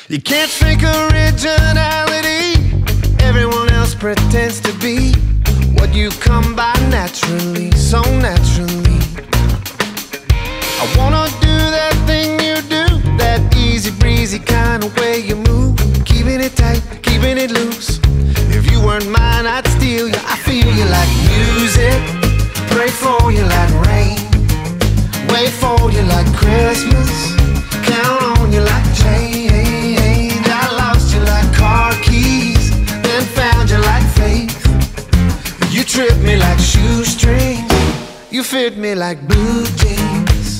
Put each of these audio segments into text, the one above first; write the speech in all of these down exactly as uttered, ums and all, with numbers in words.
You can't fake originality. Everyone else pretends to be what you come by naturally, so naturally. I wanna do that thing you do, that easy breezy kind of way you move, keeping it tight, keeping it loose. If you weren't mine, I'd steal you. I feel you like music, pray for you like rain, wait for you like Christmas, count on you like change. I lost you like car keys, then found you like faith. You trip me like shoestrings, you fit me like blue jeans.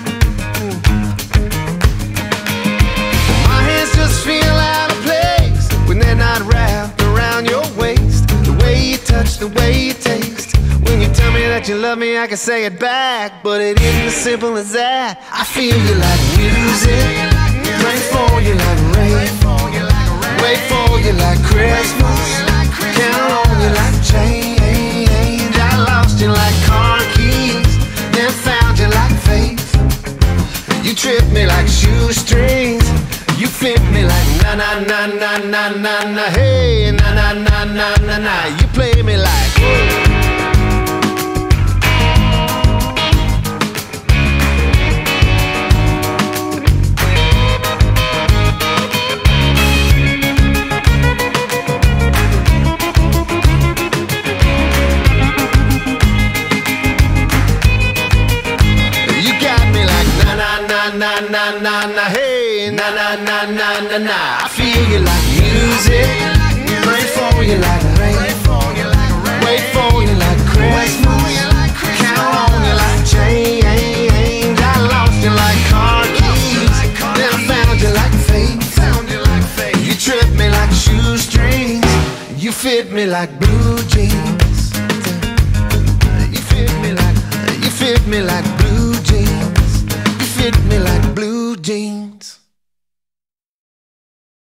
My hands just feel out of place when they're not wrapped around your waist. The way you touch, the way you taste. When you tell me that you love me, I can say it back, but it isn't as simple as that. I feel you like music, pray for you like rain, wait for you like Christmas, count on you like change. I lost you like car keys, then found you like faith. You trip me like shoestrings, you fit me like na na na na na na na. Hey, na na na na na na. You play me like whoa. Na na na na, hey, na na na na na na. I feel you like music, pray for you like rain, wait for you like Christmas, count on you like change. I lost you like car keys, then found you like faith. You trip me like shoestrings, you fit me like blue jeans. You fit me like, you fit me like blue jeans. Fit me like blue jeans.